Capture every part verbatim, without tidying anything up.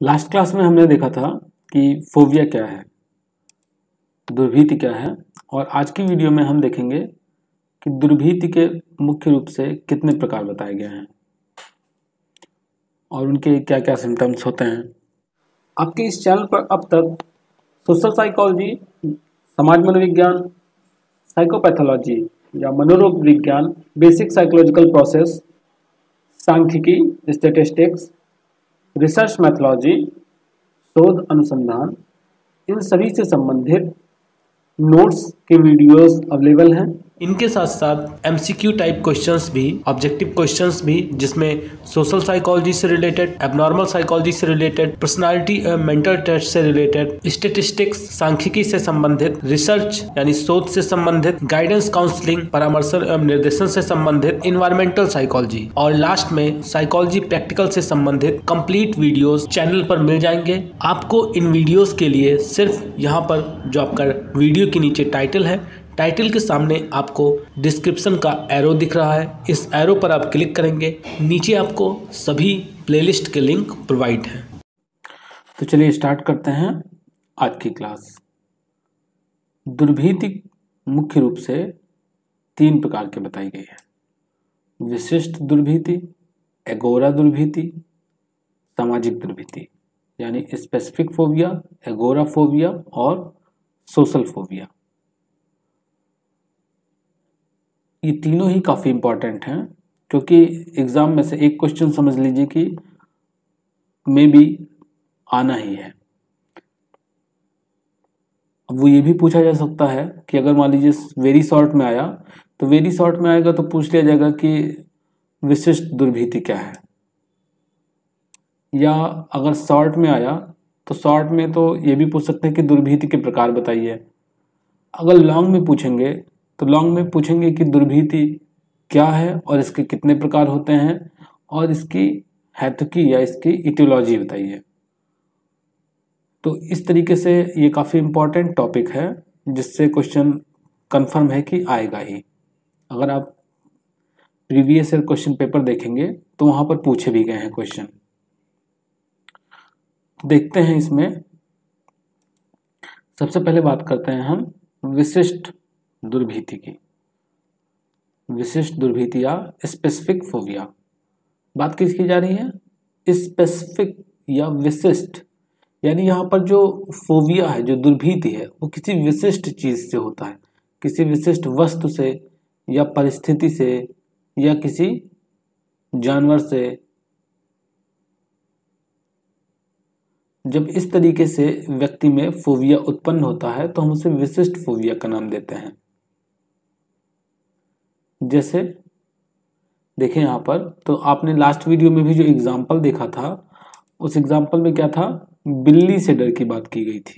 Last class में हमने देखा था कि फोबिया क्या है, दुर्भीति क्या है, और आज की वीडियो में हम देखेंगे कि दुर्भीति के मुख्य रूप से कितने प्रकार बताए गए हैं और उनके क्या क्या सिम्टम्स होते हैं। आपके इस चैनल पर अब तक सोशल साइकोलॉजी, समाज मनोविज्ञान, साइकोपैथोलॉजी या मनोरोग विज्ञान, बेसिक साइकोलॉजिकल प्रोसेस, सांख्यिकी, स्टैटिस्टिक्स, रिसर्च मैथोलॉजी, शोध अनुसंधान, इन सभी से संबंधित नोट्स के वीडियोस अवेलेबल हैं। इनके साथ साथ एमसीक्यू टाइप क्वेश्चंस भी, ऑब्जेक्टिव क्वेश्चंस भी, जिसमें सोशल साइकोलॉजी से रिलेटेड, एबनॉर्मल साइकोलॉजी से रिलेटेड, पर्सनालिटी मेंटल टेस्ट से रिलेटेड, स्टैटिस्टिक्स, सांख्यिकी से संबंधित, रिसर्च यानी शोध से संबंधित, गाइडेंस काउंसलिंग, परामर्शन एवं निर्देशन से संबंधित, इन्वायरमेंटल साइकोलॉजी और लास्ट में साइकोलॉजी प्रैक्टिकल से संबंधित कंप्लीट वीडियोस चैनल पर मिल जाएंगे। आपको इन वीडियोस के लिए सिर्फ यहाँ पर जो आपका वीडियो के नीचे टाइटल है, टाइटल के सामने आपको डिस्क्रिप्शन का एरो दिख रहा है, इस एरो पर आप क्लिक करेंगे, नीचे आपको सभी प्लेलिस्ट के लिंक प्रोवाइड हैं। तो चलिए स्टार्ट करते हैं आज की क्लास। दुर्भीति मुख्य रूप से तीन प्रकार के बताई गई है: विशिष्ट दुर्भीति, एगोरा दुर्भीति, सामाजिक दुर्भीति, यानी स्पेसिफिक फोबिया, एगोरा फोबिया और सोशल फोबिया। ये तीनों ही काफ़ी इम्पॉर्टेंट हैं, क्योंकि एग्ज़ाम में से एक क्वेश्चन समझ लीजिए कि मे भी आना ही है। अब वो ये भी पूछा जा सकता है कि अगर मान लीजिए वेरी शॉर्ट में आया तो वेरी शॉर्ट में आएगा तो पूछ लिया जाएगा कि विशिष्ट दुर्भीति क्या है, या अगर शॉर्ट में आया तो शॉर्ट में तो ये भी पूछ सकते हैं कि दुर्भीति के प्रकार बताइए। अगर लॉन्ग में पूछेंगे तो लॉन्ग में पूछेंगे कि दुर्भीति क्या है और इसके कितने प्रकार होते हैं और इसकी हेतुकी या इसकी इटियोलॉजी बताइए। तो इस तरीके से ये काफ़ी इम्पोर्टेंट टॉपिक है, जिससे क्वेश्चन कंफर्म है कि आएगा ही। अगर आप प्रीवियस ईयर क्वेश्चन पेपर देखेंगे तो वहाँ पर पूछे भी गए हैं क्वेश्चन। देखते हैं इसमें सबसे पहले बात करते हैं हम विशिष्ट दुर्भीति की। विशिष्ट दुर्भीति या स्पेसिफिक फोबिया। बात किसकी जा रही है? स्पेसिफिक या विशिष्ट, यानी यहाँ पर जो फोबिया है, जो दुर्भीति है, वो किसी विशिष्ट चीज से होता है, किसी विशिष्ट वस्तु से या परिस्थिति से या किसी जानवर से। जब इस तरीके से व्यक्ति में फोबिया उत्पन्न होता है तो हम उसे विशिष्ट फोबिया का नाम देते हैं। जैसे देखें यहाँ पर, तो आपने लास्ट वीडियो में भी जो एग्जाम्पल देखा था, उस एग्जाम्पल में क्या था? बिल्ली से डर की बात की गई थी।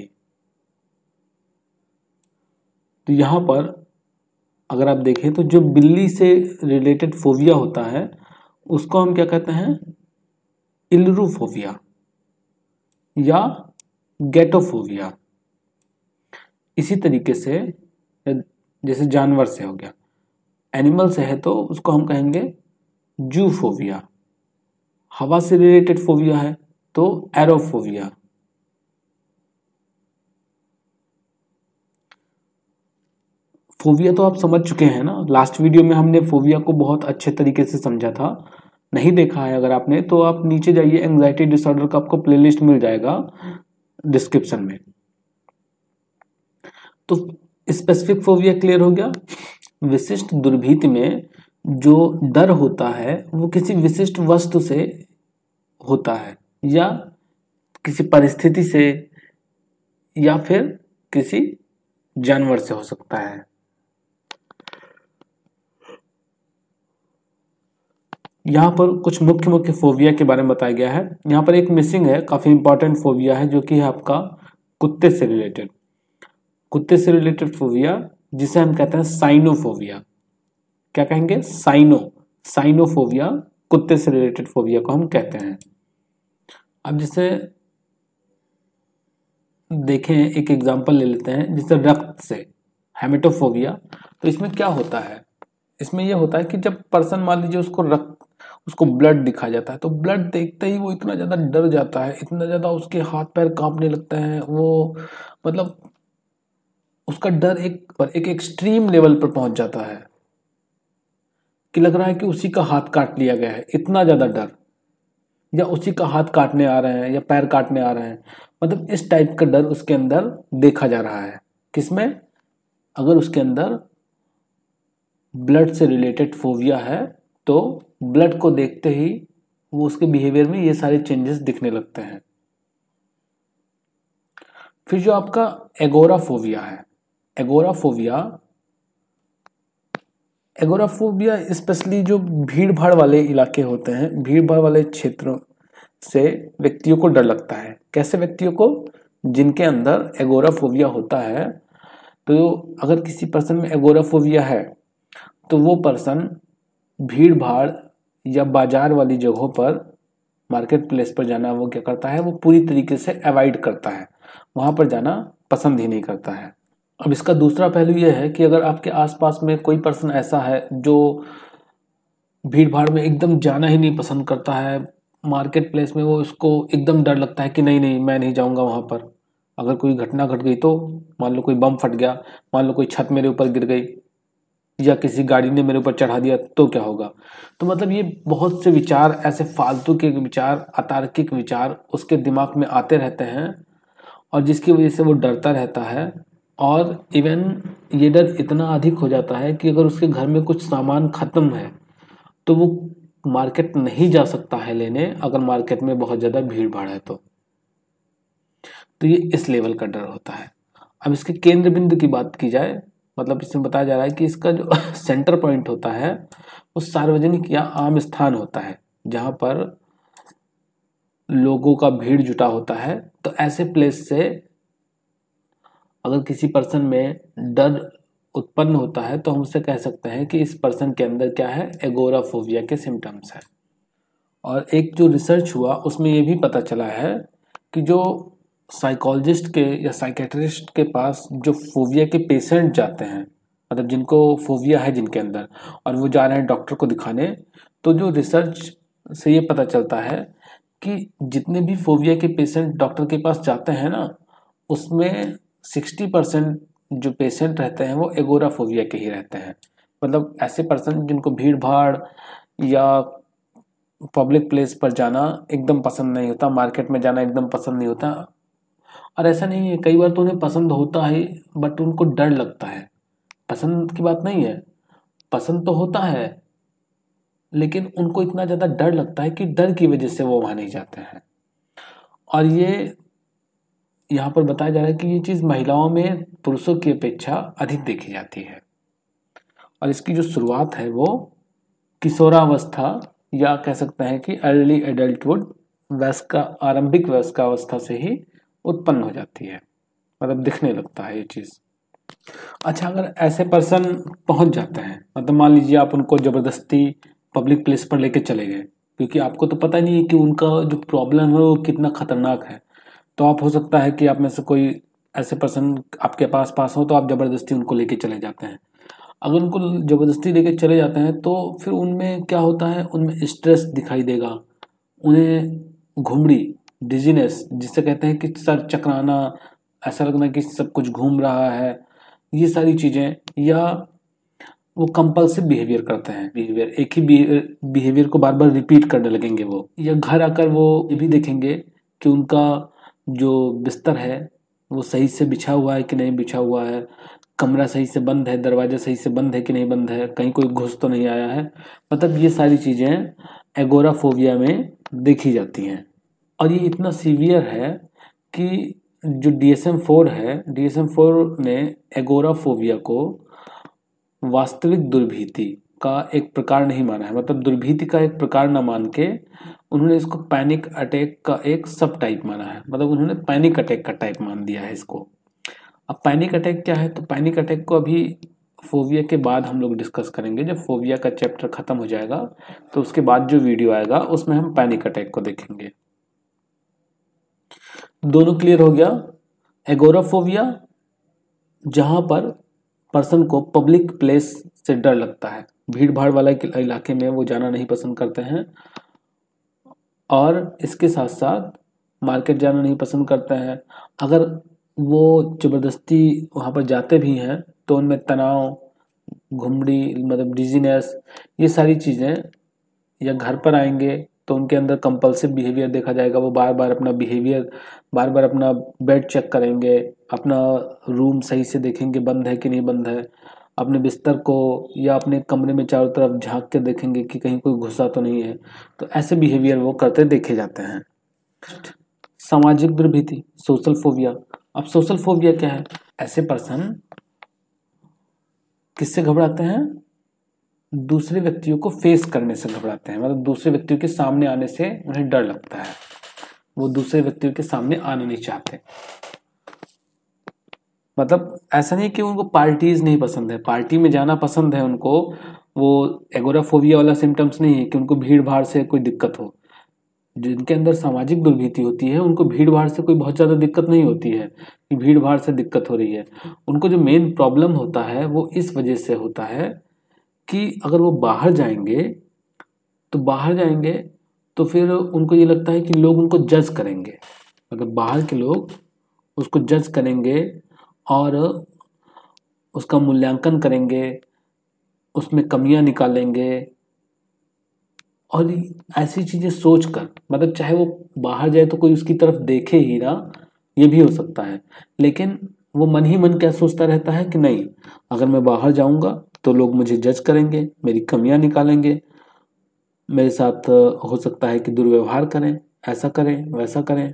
तो यहाँ पर अगर आप देखें तो जो बिल्ली से रिलेटेड फोबिया होता है उसको हम क्या कहते हैं? इल्लुरोफोबिया या गैटोफोबिया। इसी तरीके से जैसे जानवर से हो गया, एनिमल से है तो उसको हम कहेंगे जूफोबिया। हवा से रिलेटेड फोबिया है तो एरोफोबिया। फोबिया तो आप समझ चुके हैं ना, लास्ट वीडियो में हमने फोबिया को बहुत अच्छे तरीके से समझा था। नहीं देखा है अगर आपने तो आप नीचे जाइए, एंजाइटी डिसऑर्डर का आपको प्लेलिस्ट मिल जाएगा डिस्क्रिप्शन में। तो स्पेसिफिक फोबिया क्लियर हो गया। विशिष्ट दुर्भीति में जो डर होता है वो किसी विशिष्ट वस्तु से होता है या किसी परिस्थिति से या फिर किसी जानवर से हो सकता है। यहाँ पर कुछ मुख्य मुख्य फोबिया के बारे में बताया गया है। यहाँ पर एक मिसिंग है, काफी इंपॉर्टेंट फोबिया है, जो कि है आपका कुत्ते से रिलेटेड। कुत्ते से रिलेटेड फोबिया जिसे हम कहते हैं साइनोफोबिया। क्या कहेंगे? साइनो साइनोफोबिया, कुत्ते से रिलेटेड फोबिया को हम कहते हैं। अब जैसे देखें, एक एग्जांपल ले लेते हैं, जैसे रक्त से, हेमेटोफोबिया। तो इसमें क्या होता है? इसमें यह होता है कि जब पर्सन मान लीजिए उसको रक्त उसको ब्लड दिखा जाता है, तो ब्लड देखते ही वो इतना ज़्यादा डर जाता है, इतना ज़्यादा उसके हाथ पैर कांपने लगते हैं, वो मतलब उसका डर एक पर एक एक्सट्रीम लेवल पर पहुंच जाता है कि लग रहा है कि उसी का हाथ काट लिया गया है, इतना ज़्यादा डर, या उसी का हाथ काटने आ रहे हैं या पैर काटने आ रहे हैं, मतलब इस टाइप का डर उसके अंदर देखा जा रहा है। किसमें? अगर उसके अंदर ब्लड से रिलेटेड फोबिया है तो ब्लड को देखते ही वो उसके बिहेवियर में ये सारे चेंजेस दिखने लगते हैं। फिर जो आपका एगोराफोबिया है, एगोराफोबिया एगोराफोबिया स्पेशली जो भीड़ भाड़ वाले इलाके होते हैं, भीड़ भाड़ वाले क्षेत्रों से व्यक्तियों को डर लगता है। कैसे व्यक्तियों को? जिनके अंदर एगोराफोबिया होता है, तो अगर किसी पर्सन में एगोराफोबिया है तो वो पर्सन भीड़ भाड़ या बाजार वाली जगहों पर, मार्केट प्लेस पर जाना वो क्या करता है, वो पूरी तरीके से अवॉइड करता है, वहाँ पर जाना पसंद ही नहीं करता है। अब इसका दूसरा पहलू ये है कि अगर आपके आसपास में कोई पर्सन ऐसा है जो भीड़ भाड़ में एकदम जाना ही नहीं पसंद करता है, मार्केट प्लेस में वो उसको एकदम डर लगता है कि नहीं नहीं मैं नहीं जाऊंगा वहाँ पर, अगर कोई घटना घट गई तो, मान लो कोई बम फट गया, मान लो कोई छत मेरे ऊपर गिर गई या किसी गाड़ी ने मेरे ऊपर चढ़ा दिया तो क्या होगा। तो मतलब ये बहुत से विचार, ऐसे फालतू के विचार, अतार्किक विचार उसके दिमाग में आते रहते हैं और जिसकी वजह से वो डरता रहता है। और इवन ये डर इतना अधिक हो जाता है कि अगर उसके घर में कुछ सामान खत्म है तो वो मार्केट नहीं जा सकता है लेने, अगर मार्केट में बहुत ज़्यादा भीड़ भाड़ है तो तो ये इस लेवल का डर होता है। अब इसके केंद्र बिंदु की बात की जाए, मतलब इसमें बताया जा रहा है कि इसका जो सेंटर पॉइंट होता है वो सार्वजनिक या आम स्थान होता है जहाँ पर लोगों का भीड़ जुटा होता है। तो ऐसे प्लेस से अगर किसी पर्सन में डर उत्पन्न होता है तो हम उससे कह सकते हैं कि इस पर्सन के अंदर क्या है, एगोराफोबिया के सिम्टम्स है। और एक जो रिसर्च हुआ उसमें ये भी पता चला है कि जो साइकोलॉजिस्ट के या साइकेट्रिस्ट के पास जो फोबिया के पेशेंट जाते हैं, मतलब जिनको फोबिया है जिनके अंदर, और वो जा रहे हैं डॉक्टर को दिखाने, तो जो रिसर्च से ये पता चलता है कि जितने भी फोबिया के पेशेंट डॉक्टर के पास जाते हैं ना, उसमें सिक्सटी परसेंट जो पेशेंट रहते हैं वो एगोराफोबिया के ही रहते हैं। मतलब ऐसे पर्सन जिनको भीड़ भाड़ या पब्लिक प्लेस पर जाना एकदम पसंद नहीं होता, मार्केट में जाना एकदम पसंद नहीं होता। और ऐसा नहीं है, कई बार तो उन्हें पसंद होता है बट उनको डर लगता है। पसंद की बात नहीं है, पसंद तो होता है लेकिन उनको इतना ज़्यादा डर लगता है कि डर की वजह से वो वहाँ नहीं जाते हैं। और ये यहाँ पर बताया जा रहा है कि ये चीज़ महिलाओं में पुरुषों की अपेक्षा अधिक देखी जाती है। और इसकी जो शुरुआत है वो किशोरावस्था या कह सकते हैं कि अर्ली एडल्टहुड, वयस्क का आरंभिक वयस्कावस्था से ही उत्पन्न हो जाती है, मतलब दिखने लगता है ये चीज़। अच्छा, अगर ऐसे पर्सन पहुंच जाते हैं, मतलब मान लीजिए आप उनको ज़बरदस्ती पब्लिक प्लेस पर लेके चले गए, क्योंकि आपको तो पता नहीं है कि उनका जो प्रॉब्लम है वो कितना खतरनाक है, तो आप हो सकता है कि आप में से कोई ऐसे पर्सन आपके पास पास हो तो आप ज़बरदस्ती उनको लेके चले जाते हैं। अगर उनको ज़बरदस्ती लेके चले जाते हैं तो फिर उनमें क्या होता है, उनमें स्ट्रेस दिखाई देगा, उन्हें घुमड़ी, डिजीनेस जिसे कहते हैं कि सर चकराना, ऐसा लगना कि सब कुछ घूम रहा है, ये सारी चीज़ें, या वो कंपल्सिव बिहेवियर करते हैं, बिहेवियर एक ही बिहेवियर को बार बार रिपीट करने लगेंगे वो, या घर आकर वो ये भी देखेंगे कि उनका जो बिस्तर है वो सही से बिछा हुआ है कि नहीं बिछा हुआ है, कमरा सही से बंद है, दरवाजा सही से बंद है कि नहीं बंद है, कहीं कोई घुस तो नहीं आया है। मतलब ये सारी चीज़ें एगोराफोबिया में देखी जाती हैं। और ये इतना सीवियर है कि जो डी एस एम फोर है, डी एस एम फोर ने एगोराफोबिया को वास्तविक दुर्भीति का एक प्रकार नहीं माना है, मतलब दुर्भीति का एक प्रकार ना मान के उन्होंने इसको पैनिक अटैक का एक सब टाइप माना है, मतलब उन्होंने पैनिक अटैक का टाइप मान दिया है इसको। अब पैनिक अटैक क्या है, तो पैनिक अटैक को अभी फोबिया के बाद हम लोग डिस्कस करेंगे, जब फोबिया का चैप्टर खत्म हो जाएगा तो उसके बाद जो वीडियो आएगा उसमें हम पैनिक अटैक को देखेंगे। दोनों क्लियर हो गया। एगोराफोबिया जहां पर पर्सन को पब्लिक प्लेस से डर लगता है, भीड़ भाड़ वाला इलाके में वो जाना नहीं पसंद करते हैं, और इसके साथ साथ मार्केट जाना नहीं पसंद करते हैं। अगर वो ज़बरदस्ती वहाँ पर जाते भी हैं तो उनमें तनाव, घुमड़ी मतलब डिजीनेस, ये सारी चीज़ें, या घर पर आएंगे तो उनके अंदर कंपल्सिव बिहेवियर देखा जाएगा। वो बार बार अपना बिहेवियर, बार बार अपना बेड चेक करेंगे, अपना रूम सही से देखेंगे बंद है कि नहीं बंद है, अपने बिस्तर को या अपने कमरे में चारों तरफ झांक के देखेंगे कि कहीं कोई घुसा तो नहीं है। तो ऐसे बिहेवियर वो करते देखे जाते हैं। सामाजिक दुर्भीति, सोशल फोबिया। अब सोशल फोबिया क्या है? ऐसे पर्सन किससे घबराते हैं? दूसरे व्यक्तियों को फेस करने से घबराते हैं, मतलब दूसरे व्यक्तियों के सामने आने से उन्हें डर लगता है, वो दूसरे व्यक्तियों के सामने आना नहीं चाहते। मतलब ऐसा नहीं कि उनको पार्टीज नहीं पसंद है, पार्टी में जाना पसंद है उनको, वो एगोराफोबिया वाला सिम्टम्स नहीं है कि उनको भीड़ भाड़ से कोई दिक्कत हो। जिनके अंदर सामाजिक दुर्भीति होती है उनको भीड़ भाड़ से कोई बहुत ज़्यादा दिक्कत नहीं होती है कि भीड़ भाड़ से दिक्कत हो रही है। उनको जो मेन प्रॉब्लम होता है वो इस वजह से होता है कि अगर वो बाहर जाएंगे तो बाहर जाएंगे तो फिर उनको ये लगता है कि लोग उनको जज करेंगे, मतलब बाहर के लोग उसको जज करेंगे और उसका मूल्यांकन करेंगे, उसमें कमियां निकालेंगे, और ऐसी चीज़ें सोचकर, मतलब चाहे वो बाहर जाए तो कोई उसकी तरफ देखे ही ना, ये भी हो सकता है, लेकिन वो मन ही मन क्या सोचता रहता है कि नहीं, अगर मैं बाहर जाऊंगा तो लोग मुझे जज करेंगे, मेरी कमियां निकालेंगे, मेरे साथ हो सकता है कि दुर्व्यवहार करें, ऐसा करें वैसा करें।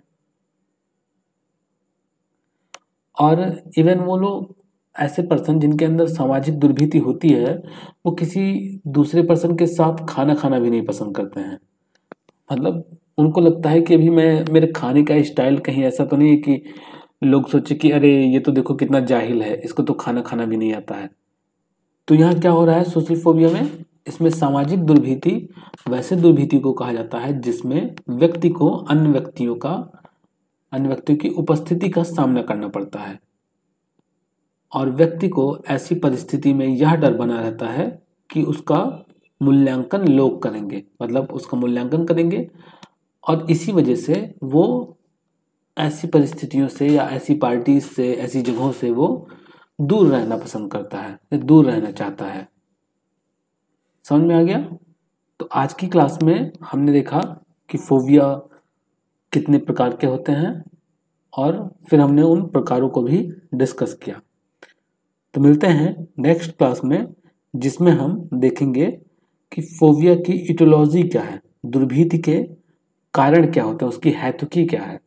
और इवन वो लोग, ऐसे पर्सन जिनके अंदर सामाजिक दुर्भीति होती है, वो किसी दूसरे पर्सन के साथ खाना खाना भी नहीं पसंद करते हैं। मतलब उनको लगता है कि अभी मैं, मेरे खाने का स्टाइल कहीं ऐसा तो नहीं है कि लोग सोचे कि अरे ये तो देखो कितना जाहिल है, इसको तो खाना खाना भी नहीं आता है। तो यहाँ क्या हो रहा है सोशल फोबिया में? इसमें सामाजिक दुर्भीति वैसे दुर्भीति को कहा जाता है जिसमें व्यक्ति को अन्य व्यक्तियों का अन्य व्यक्तियों की उपस्थिति का सामना करना पड़ता है, और व्यक्ति को ऐसी परिस्थिति में यह डर बना रहता है कि उसका मूल्यांकन लोग करेंगे, मतलब उसका मूल्यांकन करेंगे, और इसी वजह से वो ऐसी परिस्थितियों से या ऐसी पार्टी से, ऐसी जगहों से वो दूर रहना पसंद करता है, दूर रहना चाहता है। समझ में आ गया? तो आज की क्लास में हमने देखा कि फोबिया कितने प्रकार के होते हैं, और फिर हमने उन प्रकारों को भी डिस्कस किया। तो मिलते हैं नेक्स्ट क्लास में, जिसमें हम देखेंगे कि फोबिया की इटियोलॉजी क्या है, दुर्भीति के कारण क्या होते हैं, उसकी हेतुकी क्या है।